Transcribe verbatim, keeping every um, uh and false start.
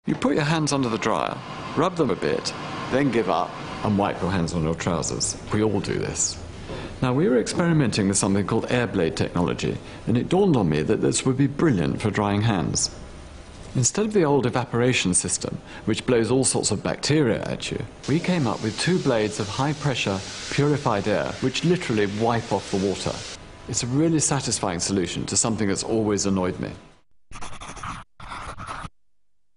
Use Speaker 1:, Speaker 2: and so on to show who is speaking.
Speaker 1: You put your hands under the dryer, rub them a bit, then give up and wipe your hands on your trousers. We all do this. Now, we were experimenting with something called air blade technology, and it dawned on me that this would be brilliant for drying hands. Instead of the old evaporation system, which blows all sorts of bacteria at you, we came up with two blades of high-pressure, purified air, which literally wipe off the water. It's a really satisfying solution to something that's always annoyed me.